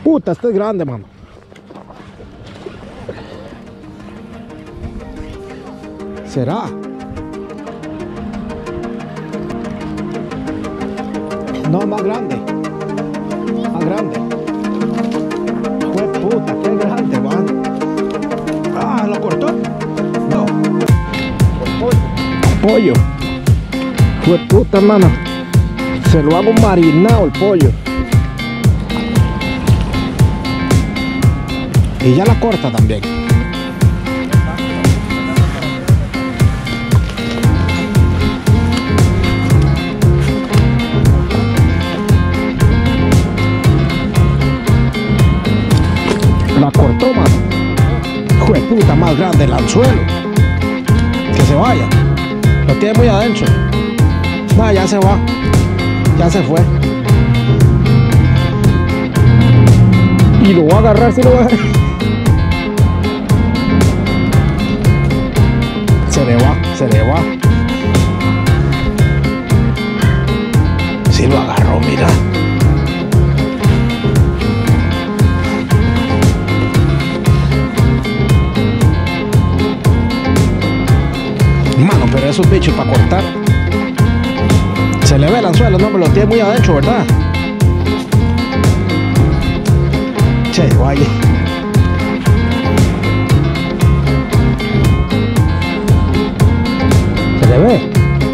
Puta, este es grande, mano. ¿Será? No, más grande. Más grande. Fue puta, qué grande, man. Ah, ¿lo cortó? No. Pollo. Fue puta, hermano. Se lo hago marinado el pollo. Y ya la corta también. La cortó, mano. Hijo de puta, más grande el anzuelo. Que se vaya. Lo tiene muy adentro. No, ya se va. Ya se fue. Y lo va a agarrar, si lo va a agarrar. Se le va, se le va. Si lo agarró, mira. Mano, pero esos bichos para cortar. Se le ve el anzuelo, no me lo tiene muy adentro, ¿verdad? Che, vaya. ¿Se le ve?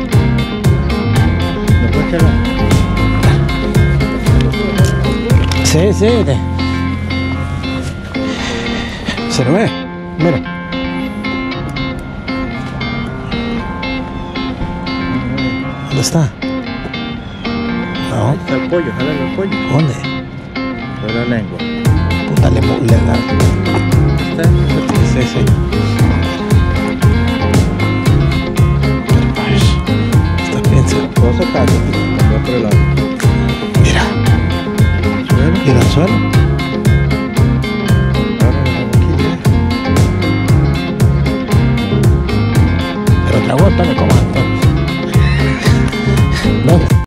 Sí, sí. Se le ve. Mira. ¿Dónde está? No. Ahí está el pollo, jálale el pollo. ¿Dónde? Pero la lengua. Puta, le da. ¿Está? Sí, sí. Está bien, sí. Cosa acá, por otro lado. Mira. ¿Suelo? ¿Y el anzuelo?